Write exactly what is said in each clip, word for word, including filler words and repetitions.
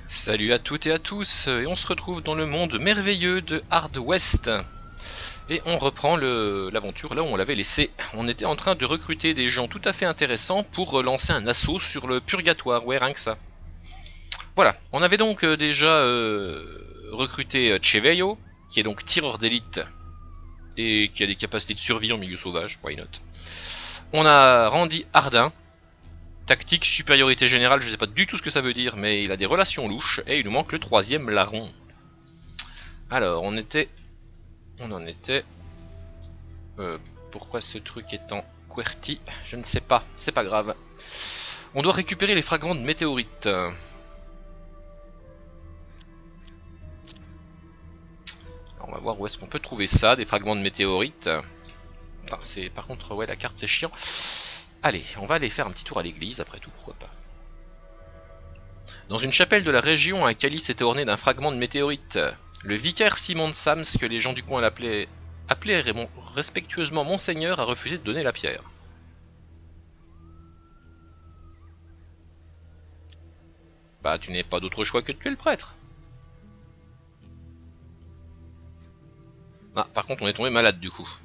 Salut à toutes et à tous, et on se retrouve dans le monde merveilleux de Hard West. Et on reprend l'aventure là où on l'avait laissé. On était en train de recruter des gens tout à fait intéressants pour lancer un assaut sur le purgatoire, ouais rien que ça. Voilà, on avait donc euh, déjà euh, recruté Cheveyo, qui est donc tireur d'élite et qui a des capacités de survie en milieu sauvage, why not. On a Randy Hardin, tactique, supériorité générale, je sais pas du tout ce que ça veut dire, mais il a des relations louches, et il nous manque le troisième larron. Alors, on était... On en était... Euh, pourquoi ce truc est en QWERTY? Je ne sais pas, c'est pas grave. On doit récupérer les fragments de météorites. Alors, on va voir où est-ce qu'on peut trouver ça, des fragments de météorites. Enfin, c'est par contre, ouais, la carte c'est chiant. Allez, on va aller faire un petit tour à l'église, après tout, pourquoi pas. Dans une chapelle de la région, un calice était orné d'un fragment de météorite. Le vicaire Simon de Sams, que les gens du coin l'appelaient appelait respectueusement Monseigneur, a refusé de donner la pierre. Bah, tu n'as pas d'autre choix que de tuer le prêtre. Ah, par contre, on est tombé malade du coup.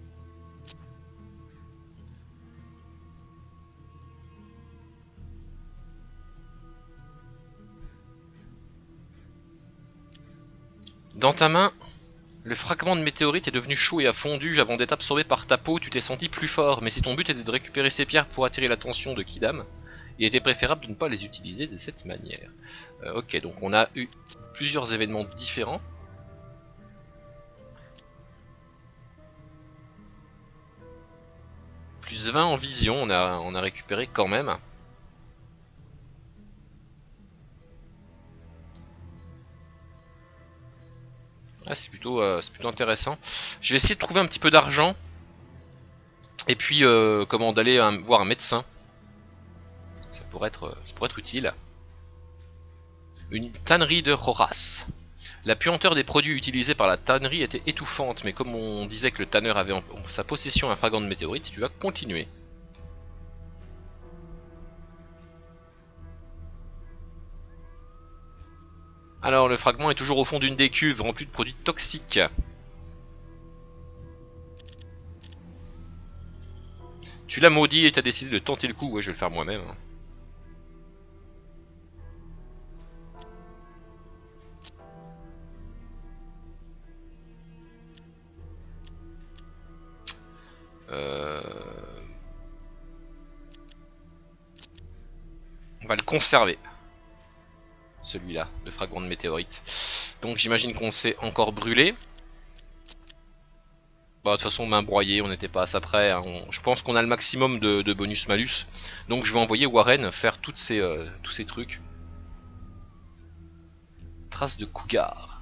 Dans ta main, le fragment de météorite est devenu chaud et a fondu avant d'être absorbé par ta peau. Tu t'es senti plus fort, mais si ton but était de récupérer ces pierres pour attirer l'attention de Quidam, il était préférable de ne pas les utiliser de cette manière. Euh, ok, donc on a eu plusieurs événements différents. Plus vingt en vision, on a, on a récupéré quand même. Ah, c'est plutôt, euh, c'est plutôt intéressant. Je vais essayer de trouver un petit peu d'argent. Et puis, euh, comment d'aller un, voir un médecin. Ça pourrait être, ça pourrait être utile. Une tannerie de Horace. La puanteur des produits utilisés par la tannerie était étouffante, mais comme on disait que le tanneur avait en, en sa possession un fragment de météorite, tu vas continuer. Alors, le fragment est toujours au fond d'une des cuves, remplie de produits toxiques. Tu l'as maudit et t'as décidé de tenter le coup. Ouais, je vais le faire moi-même. Euh... On va le conserver. Celui-là, le fragment de météorite. Donc j'imagine qu'on s'est encore brûlé. Bah, de toute façon, main broyée, on n'était pas à ça près. Hein. On... Je pense qu'on a le maximum de, de bonus-malus. Donc je vais envoyer Warren faire toutes ces, euh, tous ces trucs. Traces de cougar.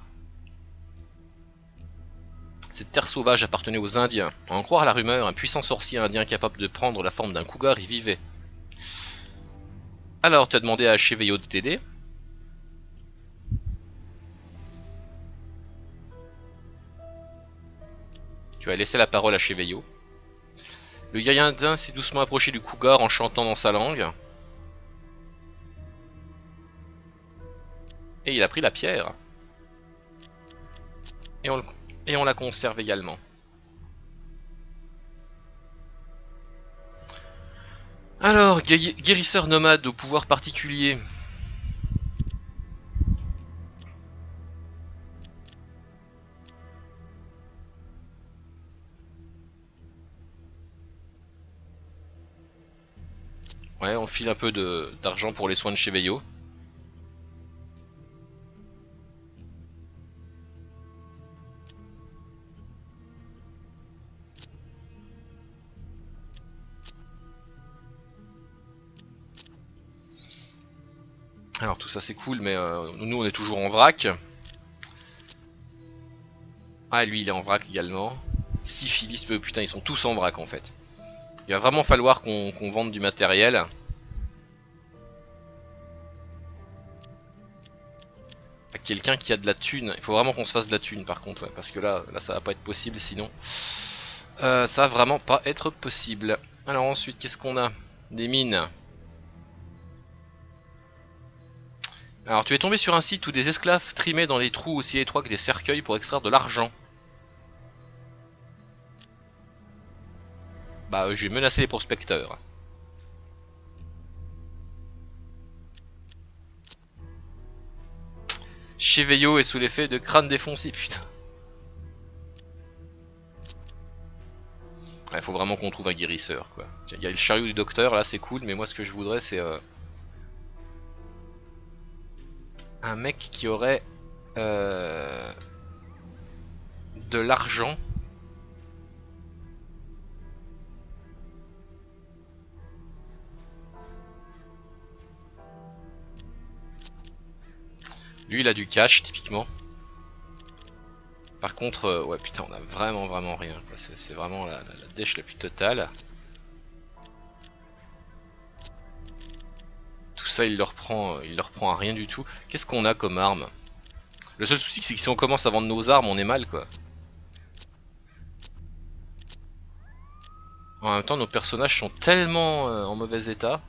Cette terre sauvage appartenait aux Indiens. À en croire la rumeur, un puissant sorcier indien capable de prendre la forme d'un cougar y vivait. Alors, tu as demandé à Cheveyo de t'aider. Tu as laissé la parole à Cheveyo. Le guerrier indien s'est doucement approché du cougar en chantant dans sa langue. Et il a pris la pierre. Et on, et on la conserve également. Alors, guérisseur nomade au pouvoir particulier. Ouais, on file un peu d'argent pour les soins de Cheveyo. Alors tout ça c'est cool, mais euh, nous on est toujours en vrac. Ah, lui il est en vrac également. Syphilis, euh, putain ils sont tous en vrac en fait. Il va vraiment falloir qu'on qu'on vende du matériel. À quelqu'un qui a de la thune. Il faut vraiment qu'on se fasse de la thune par contre, ouais, parce que là, là ça va pas être possible sinon. Euh, ça va vraiment pas être possible. Alors ensuite, qu'est-ce qu'on a? Des mines. Alors tu es tombé sur un site où des esclaves trimaient dans les trous aussi étroits que des cercueils pour extraire de l'argent. Bah euh, je vais menacer les prospecteurs. Cheveyo est sous l'effet de crâne défoncé, putain. Il faut vraiment qu'on trouve un guérisseur, quoi. Il y a le chariot du docteur, là c'est cool, mais moi ce que je voudrais c'est... Euh, un mec qui aurait... Euh, de l'argent. Lui il a du cash, typiquement. Par contre, euh, ouais putain, on a vraiment vraiment rien. C'est vraiment la, la, la dèche la plus totale. Tout ça, il leur prend, il leur prend à rien du tout. Qu'est-ce qu'on a comme arme? Le seul souci, c'est que si on commence à vendre nos armes, on est mal, quoi. En même temps, nos personnages sont tellement euh, en mauvais état.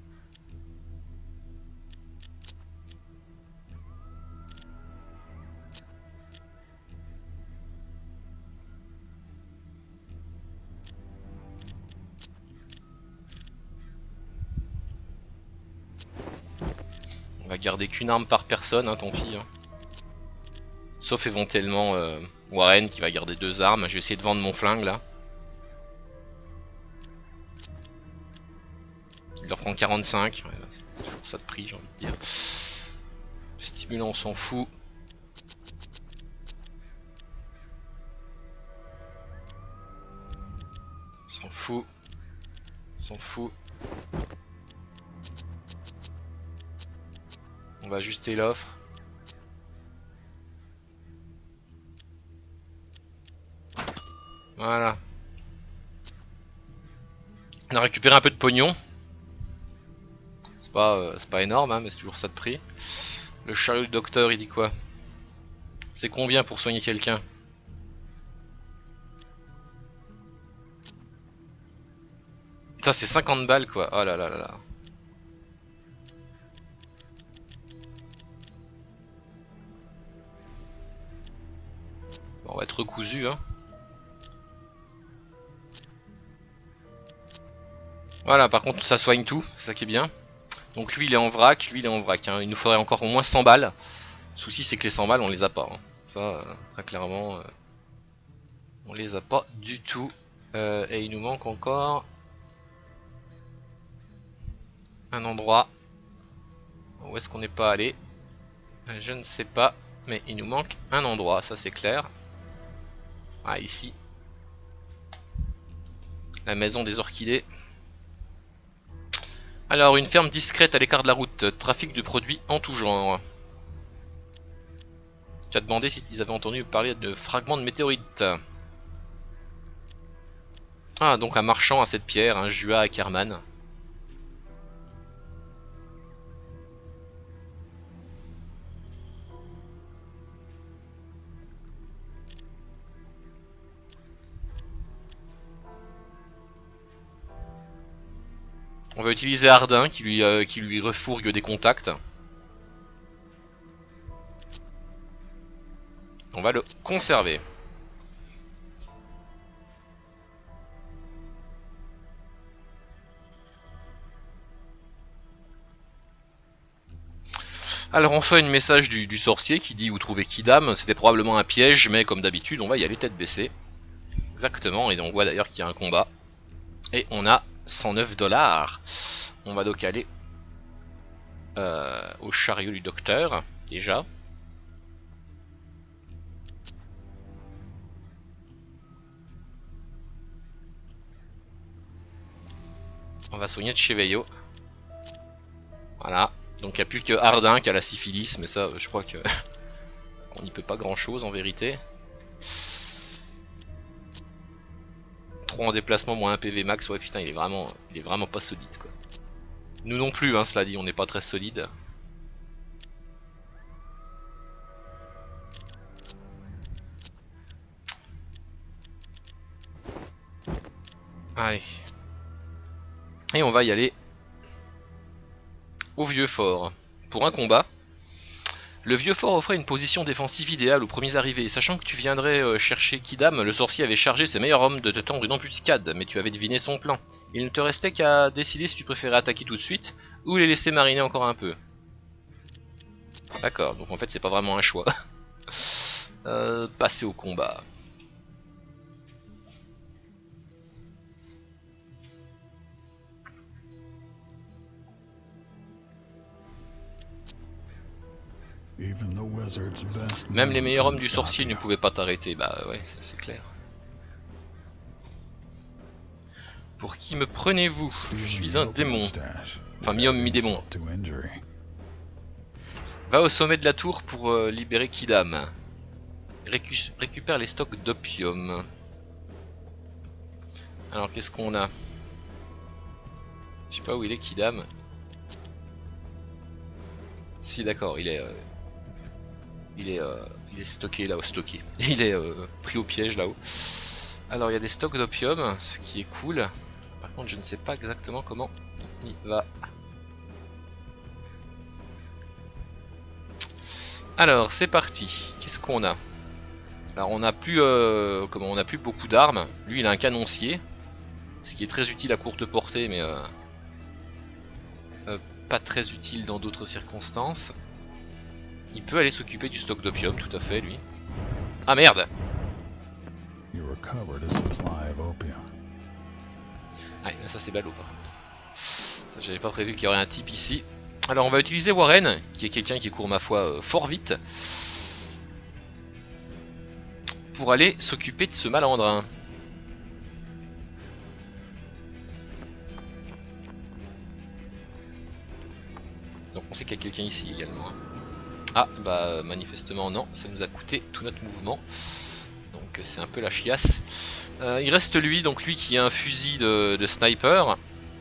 On va garder qu'une arme par personne, hein, tant pis. Hein. Sauf éventuellement euh, Warren qui va garder deux armes. Je vais essayer de vendre mon flingue là. Il leur prend quarante-cinq. Ouais, c'est toujours ça de prix, j'ai envie de dire. Stimulant, on s'en fout. On s'en fout. On s'en fout. On va ajuster l'offre. Voilà. On a récupéré un peu de pognon. C'est pas, euh, c'est pas énorme, hein, mais c'est toujours ça de prix. Le chariot du docteur, il dit quoi? C'est combien pour soigner quelqu'un? Ça, c'est cinquante balles, quoi. Oh là là là là. Bon, on va être recousu, hein. Voilà, par contre, ça soigne tout, c'est ça qui est bien. Donc lui, il est en vrac, lui, il est en vrac. Hein. Il nous faudrait encore au moins cent balles. Le souci, c'est que les cent balles, on les a pas. Hein. Ça, euh, très clairement, euh, on les a pas du tout. Euh, et il nous manque encore un endroit. Où est-ce qu'on n'est pas allé? Je ne sais pas, mais il nous manque un endroit, ça c'est clair. Ah, ici. La maison des orchidées. Alors, une ferme discrète à l'écart de la route, trafic de produits en tout genre. Tu as demandé s'ils avaient entendu parler de fragments de météorites. Ah, donc un marchand à cette pierre, un Jua Ackerman. On va utiliser Ardin qui lui, euh, qui lui refourgue des contacts. On va le conserver. Alors on reçoit un message du, du sorcier qui dit où trouver Kidam. C'était probablement un piège, mais comme d'habitude on va y aller tête baissée. Exactement, et on voit d'ailleurs qu'il y a un combat. Et on a cent neuf dollars. On va donc aller euh, au chariot du docteur, déjà. On va soigner de Cheveyo. Voilà. Donc il n'y a plus que Ardin qui a la syphilis, mais ça je crois que on n'y peut pas grand chose en vérité. trois en déplacement, moins un P V max, ouais putain il est vraiment, il est vraiment pas solide quoi. Nous non plus hein, cela dit, on n'est pas très solide. Allez. Et on va y aller au vieux fort pour un combat. Le vieux fort offrait une position défensive idéale aux premiers arrivés. Sachant que tu viendrais euh, chercher Kidam, le sorcier avait chargé ses meilleurs hommes de te tendre une embuscade, mais tu avais deviné son plan. Il ne te restait qu'à décider si tu préférais attaquer tout de suite, ou les laisser mariner encore un peu. D'accord, donc en fait c'est pas vraiment un choix. euh, passer au combat. Même les meilleurs hommes du sorcier ne pouvaient pas t'arrêter, bah ouais, c'est clair. Pour qui me prenez-vous? Je suis un démon. Enfin, mi-homme, mi-démon. Va au sommet de la tour pour euh, libérer Kidam. Récu récupère les stocks d'opium. Alors, qu'est-ce qu'on a? Je sais pas où il est, Kidam. Si, d'accord, il est... Euh... Il est, euh, il est stocké là-haut, stocké. Il est euh, pris au piège là-haut. Alors il y a des stocks d'opium, ce qui est cool. Par contre je ne sais pas exactement comment il va. Alors c'est parti. Qu'est-ce qu'on a? Alors on n'a plus, euh, comment, on n'a plus beaucoup d'armes. Lui il a un canoncier, ce qui est très utile à courte portée, mais euh, euh, pas très utile dans d'autres circonstances. Il peut aller s'occuper du stock d'opium, tout à fait, lui. Ah merde! Ouais, ça c'est ballot par contre. Ça, j'avais pas prévu qu'il y aurait un type ici. Alors on va utiliser Warren, qui est quelqu'un qui court ma foi euh, fort vite, pour aller s'occuper de ce malandrin. Donc on sait qu'il y a quelqu'un ici également. Ah bah manifestement non, ça nous a coûté tout notre mouvement, donc c'est un peu la chiasse. Euh, il reste lui, donc lui qui a un fusil de, de sniper,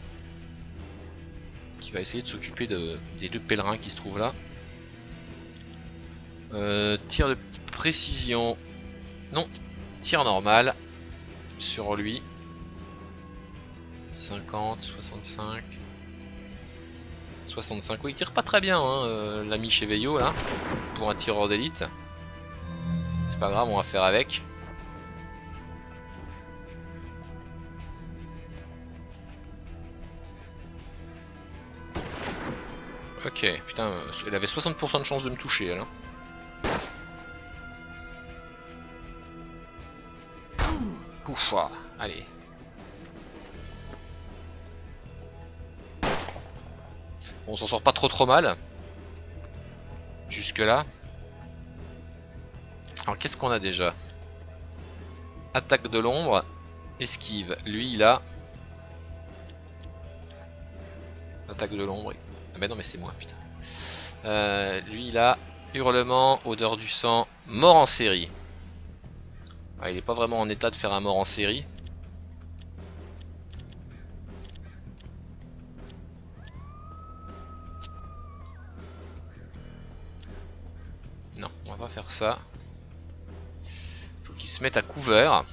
qui va essayer de s'occuper de, des deux pèlerins qui se trouvent là. Euh, tir de précision, non, tir normal sur lui. cinquante, soixante-cinq... soixante-cinq, oui, il tire pas très bien, hein, euh, l'ami Cheveillot là, pour un tireur d'élite. C'est pas grave, on va faire avec. Ok, putain, elle avait soixante pour cent de chance de me toucher, elle. Hein. Pouf, ah, allez. On s'en sort pas trop trop mal. Jusque là. Alors qu'est-ce qu'on a déjà? Attaque de l'ombre. Esquive. Lui il a... Attaque de l'ombre. Ah bah non mais c'est moi putain. Euh, lui il a hurlement, odeur du sang, mort en série. Ah, il est pas vraiment en état de faire un mort en série. Non, on va pas faire ça. Faut qu'il se mette à couvert.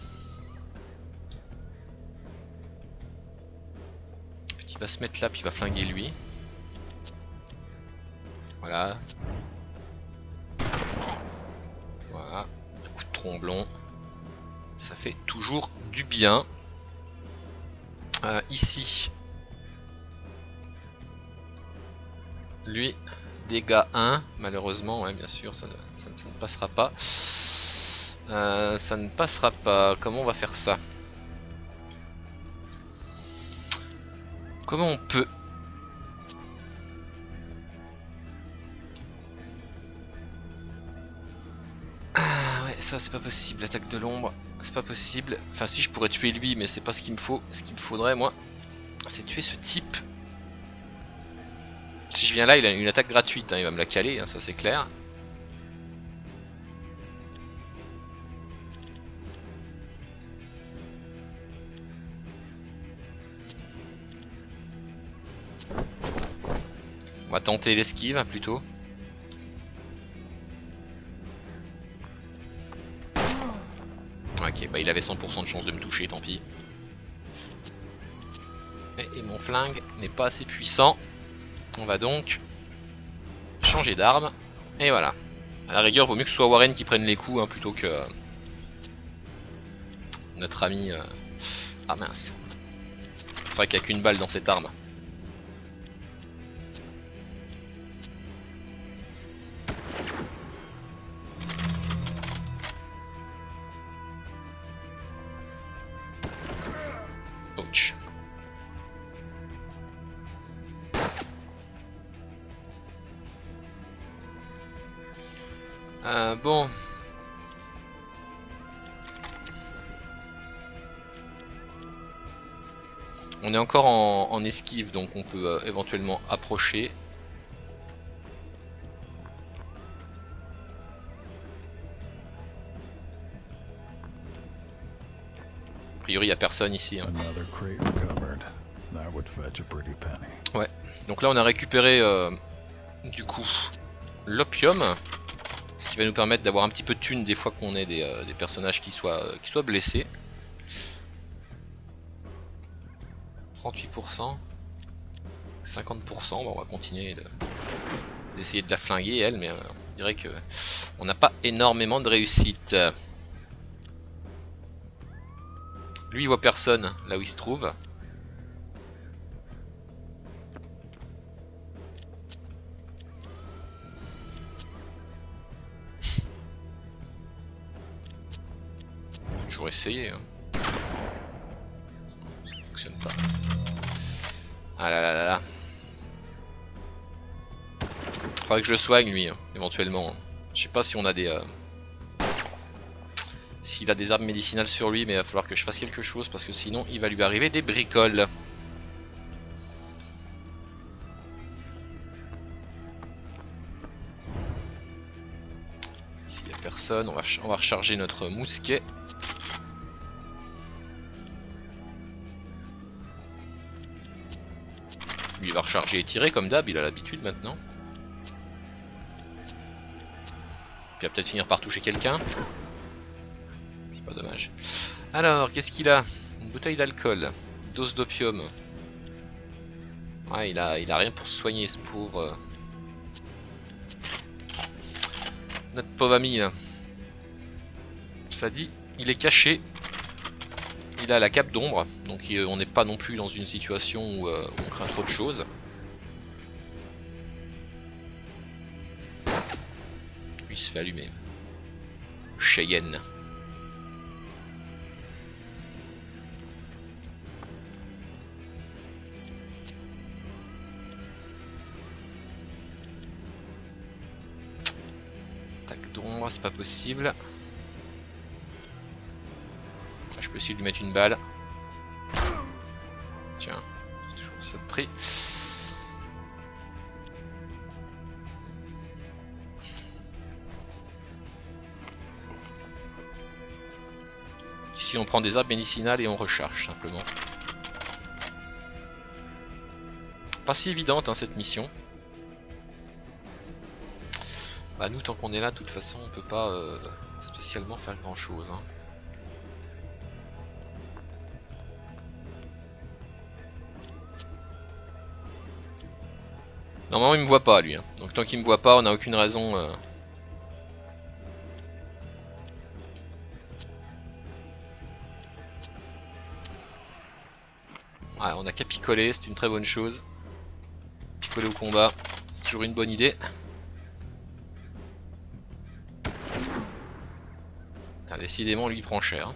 Il va se mettre là puis il va flinguer lui. Voilà. Voilà. Un coup de tromblon. Ça fait toujours du bien. Euh, ici. Lui, dégâts un. Malheureusement, ouais, bien sûr, ça ne, ça, ça ne passera pas. Euh, ça ne passera pas. Comment on va faire ça? Comment on peut? Ah ouais, ça c'est pas possible, l'attaque de l'ombre, c'est pas possible. Enfin si, je pourrais tuer lui, mais c'est pas ce qu'il me faut. Ce qu'il me faudrait moi, c'est tuer ce type. Si je viens là, il a une attaque gratuite, hein, il va me la caler, hein, ça c'est clair. On va tenter l'esquive plutôt. Ok, bah il avait cent pour cent de chance de me toucher, tant pis. Et, et mon flingue n'est pas assez puissant. On va donc changer d'arme. Et voilà. À la rigueur, vaut mieux que ce soit Warren qui prenne les coups hein, plutôt que euh, notre ami... Euh... Ah mince. C'est vrai qu'il n'y a qu'une balle dans cette arme. Ouch. Euh, bon. On est encore en, en esquive, donc on peut euh, éventuellement approcher. A priori, il n'y a personne ici. Hein. Ouais, donc là on a récupéré euh, du coup l'opium. Ce qui va nous permettre d'avoir un petit peu de thunes des fois qu'on ait des, euh, des personnages qui soient, euh, qui soient blessés. trente-huit pour cent. cinquante pour cent, bon, on va continuer d'essayer de, de la flinguer elle, mais euh, on dirait que on n'a pas énormément de réussite. Lui il voit personne là où il se trouve. On peut toujours essayer. Hein. Ça fonctionne pas. Ah là là là là. Faudrait que je le soigne lui, hein, éventuellement. Je sais pas si on a des... Euh... S'il a des armes médicinales sur lui, mais il va falloir que je fasse quelque chose parce que sinon il va lui arriver des bricoles. S'il n'y a personne, on va, on va recharger notre mousquet. Lui il va recharger et tirer comme d'hab, il a l'habitude maintenant. Puis il va peut-être finir par toucher quelqu'un. C'est pas dommage. Alors, qu'est-ce qu'il a? Une bouteille d'alcool, dose d'opium. Ouais, il a, il a rien pour se soigner ce pauvre... Notre pauvre ami là. Ça dit, il est caché. Il a la cape d'ombre, donc il, on n'est pas non plus dans une situation où, euh, où on craint trop de choses. Lui il se fait allumer. Cheyenne. Attaque d'ombre, c'est pas possible. Là, je peux essayer de lui mettre une balle. Tiens, c'est toujours ça de prix. Ici on prend des arbres médicinales et on recharge simplement. Pas si évidente hein, cette mission. Bah nous tant qu'on est là de toute façon on peut pas euh, spécialement faire grand chose. Hein. Normalement il me voit pas lui, hein. Donc tant qu'il me voit pas on n'a aucune raison... Euh... Ouais, on a qu'à picoler, c'est une très bonne chose. Picoler au combat, c'est toujours une bonne idée. Putain, décidément lui il prend cher.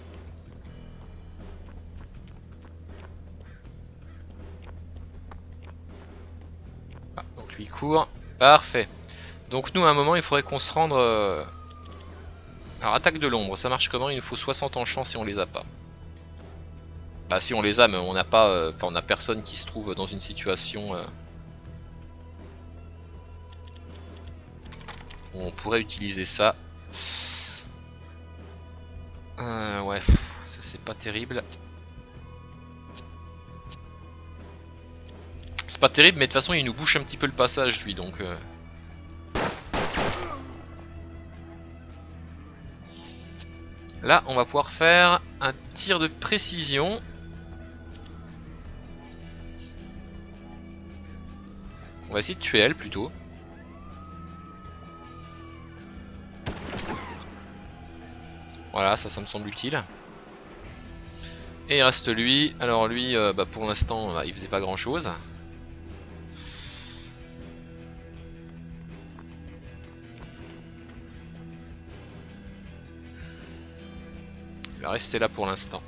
Ah, donc lui il court, parfait. Donc nous à un moment il faudrait qu'on se rende... Euh... Alors attaque de l'ombre, ça marche comment? Il nous faut soixante en chance si on les a pas. Bah si on les a mais on n'a pas... Euh... Enfin on a personne qui se trouve dans une situation... Euh... où on pourrait utiliser ça. Euh, ouais, ça c'est pas terrible. C'est pas terrible, mais de toute façon il nous bouche un petit peu le passage lui, donc... Euh... Là, on va pouvoir faire un tir de précision. On va essayer de tuer elle plutôt. Voilà, ça, ça me semble utile. Et il reste lui. Alors lui, euh, bah, pour l'instant, bah, il faisait pas grand chose. Il va rester là pour l'instant.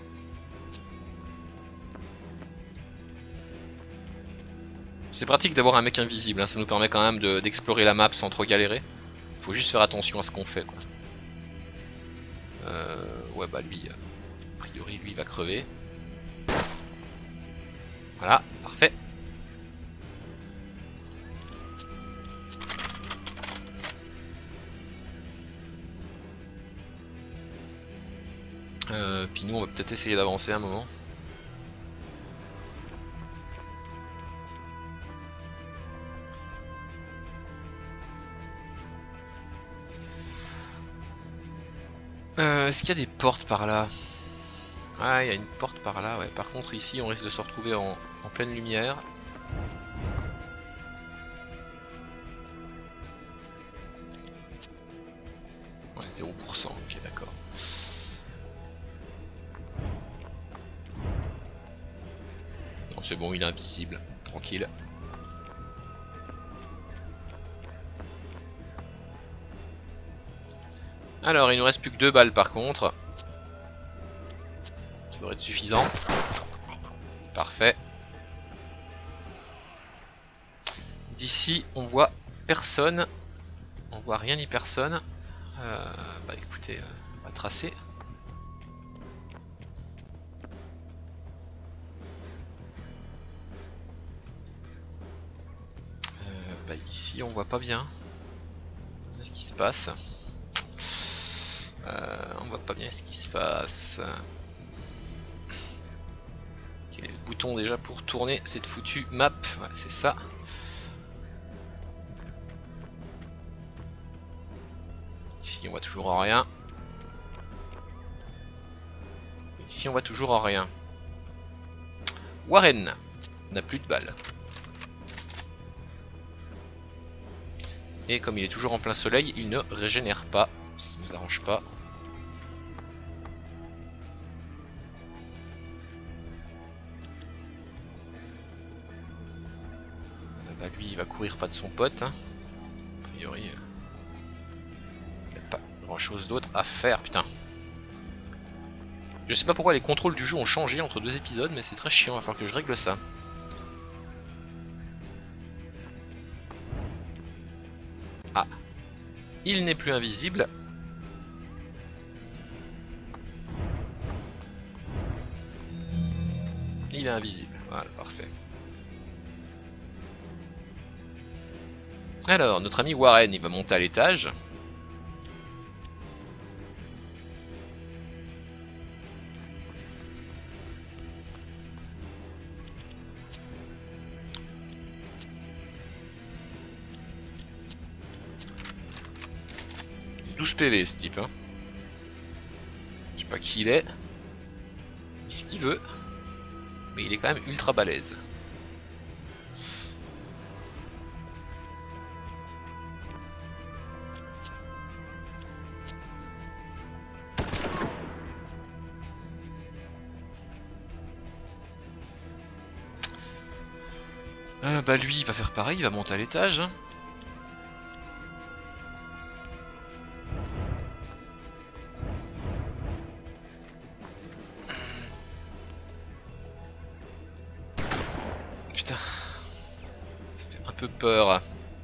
C'est pratique d'avoir un mec invisible, hein, ça nous permet quand même d'explorer de, la map sans trop galérer. Faut juste faire attention à ce qu'on fait, quoi. Euh, ouais bah lui, a priori lui il va crever. Voilà, parfait. Euh, puis nous on va peut-être essayer d'avancer un moment. Euh, Est-ce qu'il y a des portes par là? Ah, il y a une porte par là, ouais. Par contre ici on risque de se retrouver en, en pleine lumière. Ouais, zéro pour cent, ok d'accord. Non c'est bon, il est invisible, tranquille. Alors il nous reste plus que deux balles par contre. Ça devrait être suffisant. Parfait. D'ici on voit personne. On voit rien ni personne. Euh, bah écoutez, euh, on va tracer. Euh, bah ici on voit pas bien. C'est ce qui se passe. Euh, on voit pas bien ce qui se passe. Quel est le bouton déjà pour tourner cette foutue map? Ouais, c'est ça. Ici on voit toujours rien. Ici on voit toujours rien. Warren n'a plus de balles. Et comme il est toujours en plein soleil, il ne régénère pas. Ce qui nous arrange pas. Euh, bah lui il va courir pas de son pote. Hein. A priori, euh, il n'y a pas grand chose d'autre à faire. Putain. Je sais pas pourquoi les contrôles du jeu ont changé entre deux épisodes, mais c'est très chiant, il va falloir que je règle ça. Ah. Il n'est plus invisible. Il est invisible, voilà, parfait. Alors, notre ami Warren, il va monter à l'étage. douze P V ce type, hein. Je sais pas qui il est. Il dit ce qu'il veut. Mais il est quand même ultra balèze. Euh, bah lui il va faire pareil, il va monter à l'étage. Putain, ça fait un peu peur.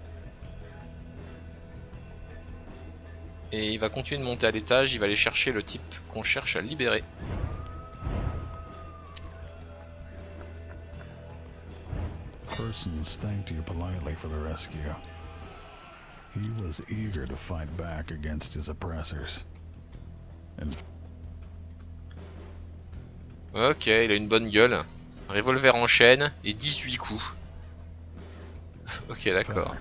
Et il va continuer de monter à l'étage, il va aller chercher le type qu'on cherche à libérer. Persons thanked you politely for the rescue. He was eager to fight back against his oppressors. And... Ok, il a une bonne gueule. Un revolver en chaîne et dix-huit coups. Ok, d'accord.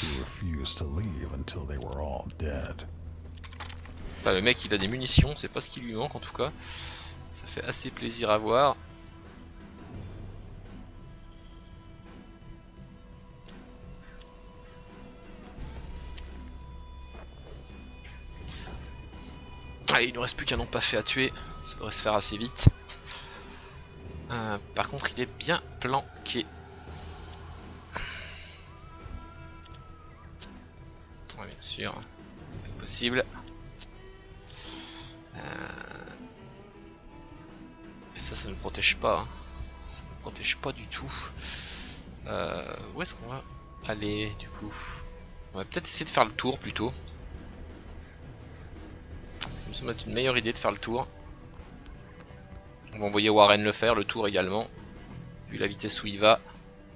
Le mec il a des munitions, c'est pas ce qui lui manque en tout cas. Ça fait assez plaisir à voir. Ah, il ne reste plus qu'un nom pas fait à tuer, ça devrait se faire assez vite. Euh, par contre il est bien planqué. Ouais, bien sûr, c'est pas possible. Euh... Et ça, ça ne protège pas. Hein. Ça ne protège pas du tout. Euh... Où est-ce qu'on va aller du coup? On va peut-être essayer de faire le tour plutôt. Ça me semble être une meilleure idée de faire le tour. On va envoyer Warren le faire, le tour également. Vu la vitesse où il va.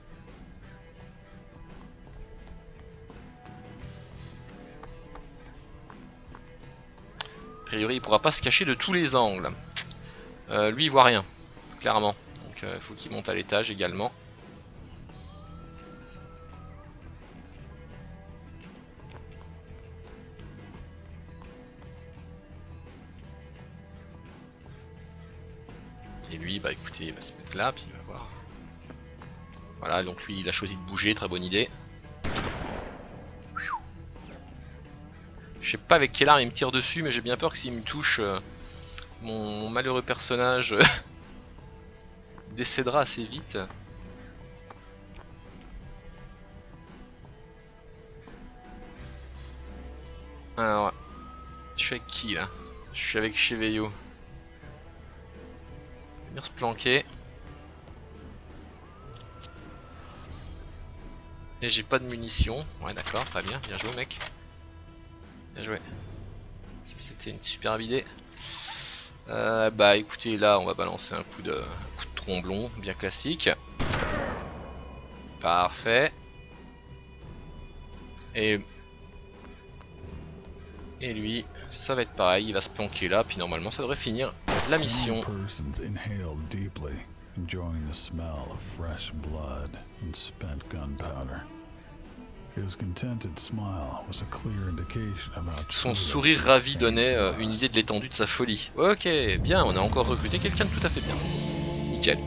A priori il pourra pas se cacher de tous les angles. Euh, lui il voit rien, clairement. Donc il euh, faut qu'il monte à l'étage également. Et lui, bah écoutez, il va se mettre là, puis il va voir. Voilà, donc lui il a choisi de bouger, très bonne idée. Je sais pas avec quelle arme il me tire dessus, mais j'ai bien peur que s'il me touche, euh, mon, mon malheureux personnage euh, décédera assez vite. Alors, je suis avec qui là? Je suis avec Cheveyo. Venir se planquer. Et j'ai pas de munitions. Ouais d'accord, très bien, bien joué mec. Bien joué. Ça c'était une superbe idée. Euh, bah écoutez, là on va balancer un coup de, un coup de tromblon, bien classique. Parfait. Et, et lui, ça va être pareil, il va se planquer là, puis normalement ça devrait finir la mission. Son sourire ravi donnait euh, une idée de l'étendue de sa folie. Ok, bien, on a encore recruté quelqu'un de tout à fait bien. Nickel.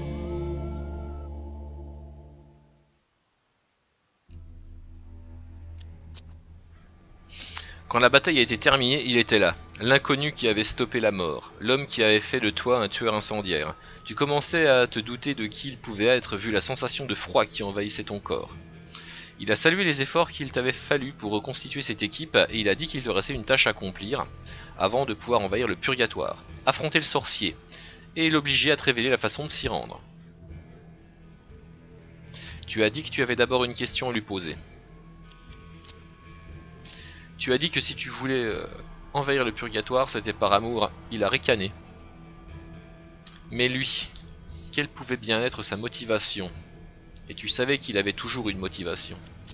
Quand la bataille a été terminée, il était là. L'inconnu qui avait stoppé la mort. L'homme qui avait fait de toi un tueur incendiaire. Tu commençais à te douter de qui il pouvait être vu la sensation de froid qui envahissait ton corps. Il a salué les efforts qu'il t'avait fallu pour reconstituer cette équipe et il a dit qu'il te restait une tâche à accomplir avant de pouvoir envahir le purgatoire, affronter le sorcier et l'obliger à te révéler la façon de s'y rendre. Tu as dit que tu avais d'abord une question à lui poser. Tu as dit que si tu voulais euh, envahir le purgatoire, c'était par amour. Il a ricané. Mais lui, quelle pouvait bien être sa motivation? Et tu savais qu'il avait toujours une motivation.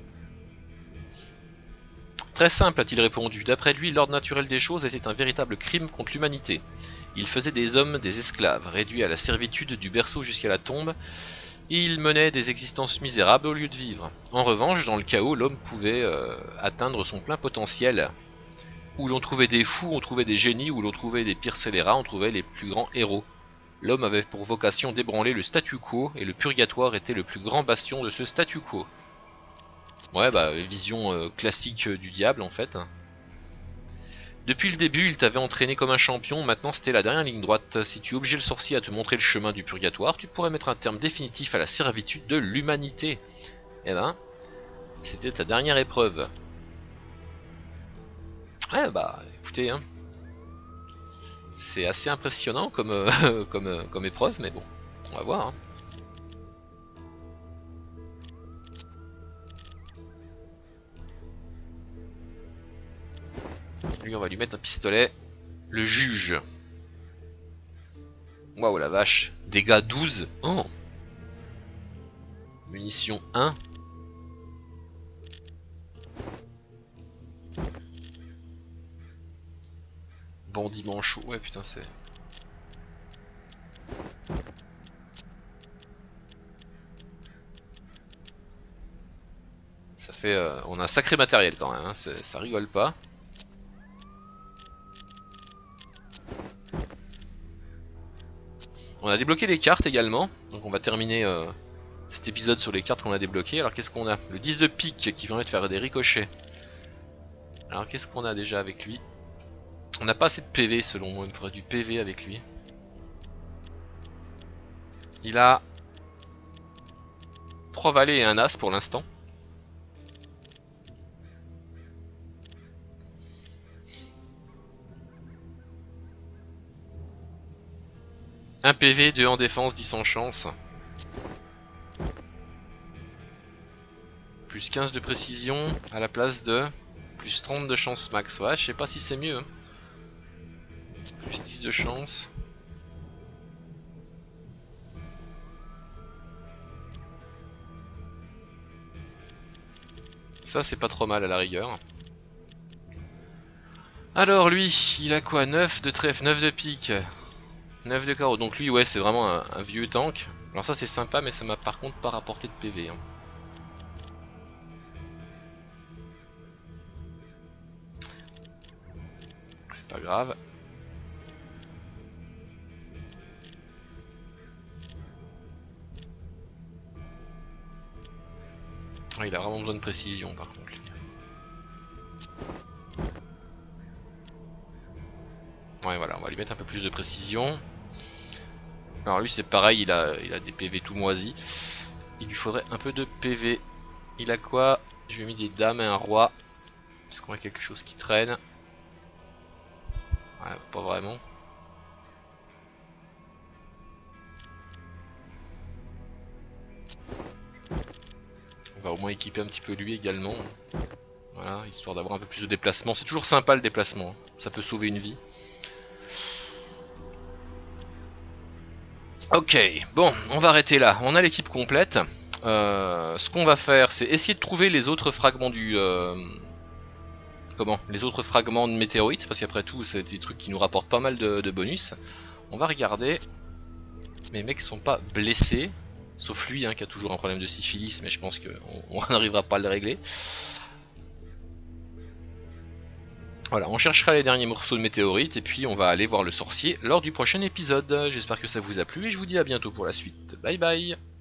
Très simple, a-t-il répondu. D'après lui, l'ordre naturel des choses était un véritable crime contre l'humanité. Il faisait des hommes des esclaves, réduits à la servitude du berceau jusqu'à la tombe, et il menait des existences misérables au lieu de vivre. En revanche, dans le chaos, l'homme pouvait euh, atteindre son plein potentiel. Où l'on trouvait des fous, on trouvait des génies, où l'on trouvait des pires scélérats, on trouvait les plus grands héros. L'homme avait pour vocation d'ébranler le statu quo, et le purgatoire était le plus grand bastion de ce statu quo. Ouais, bah, vision euh, classique du diable en fait. Depuis le début, il t'avait entraîné comme un champion, maintenant c'était la dernière ligne droite. Si tu obligeais le sorcier à te montrer le chemin du purgatoire, tu pourrais mettre un terme définitif à la servitude de l'humanité. Eh ben, c'était ta dernière épreuve. Ouais, bah, écoutez, hein. C'est assez impressionnant comme, euh, comme, euh, comme épreuve, mais bon, on va voir. Hein. Lui, on va lui mettre un pistolet. Le juge. Waouh, la vache. Dégâts douze. Oh. Munitions un. Bandit manchot. Ouais, putain, c'est... Ça fait... Euh, on a un sacré matériel quand même, hein, ça rigole pas. On a débloqué les cartes également, donc on va terminer euh, cet épisode sur les cartes qu'on a débloquées. Alors qu'est-ce qu'on a? Le dix de pique qui permet de faire des ricochets. Alors qu'est-ce qu'on a déjà avec lui? On n'a pas assez de P V selon moi, il me faudrait du P V avec lui. Il a trois valets et un as pour l'instant. un P V, deux en défense, dix en chance. Plus quinze de précision à la place de plus trente de chance max. Ouais, je sais pas si c'est mieux. Hein. Plus dix de chance. Ça c'est pas trop mal à la rigueur. Alors lui, il a quoi? neuf de trèfle, neuf de pique, neuf de carreau. Donc lui ouais c'est vraiment un, un vieux tank. Alors ça c'est sympa mais ça m'a par contre pas rapporté de P V. Hein. C'est pas grave. Ah, il a vraiment besoin de précision par contre. Ouais voilà, on va lui mettre un peu plus de précision. Alors lui c'est pareil, il a, il a des P V tout moisis. Il lui faudrait un peu de P V. Il a quoi? Je lui ai mis des dames et un roi. Est-ce qu'on a quelque chose qui traîne? Ouais, pas vraiment. On va au moins équiper un petit peu lui également. Voilà, histoire d'avoir un peu plus de déplacement. C'est toujours sympa le déplacement, ça peut sauver une vie. Ok, bon, on va arrêter là. On a l'équipe complète. Euh, ce qu'on va faire, c'est essayer de trouver les autres fragments du... Euh, comment? Les autres fragments de météorites, parce qu'après tout, c'est des trucs qui nous rapportent pas mal de, de bonus. On va regarder. Mes mecs sont pas blessés. Sauf lui hein, qui a toujours un problème de syphilis, mais je pense qu'on n'arrivera pas à le régler. Voilà, on cherchera les derniers morceaux de météorites et puis on va aller voir le sorcier lors du prochain épisode. J'espère que ça vous a plu et je vous dis à bientôt pour la suite. Bye bye.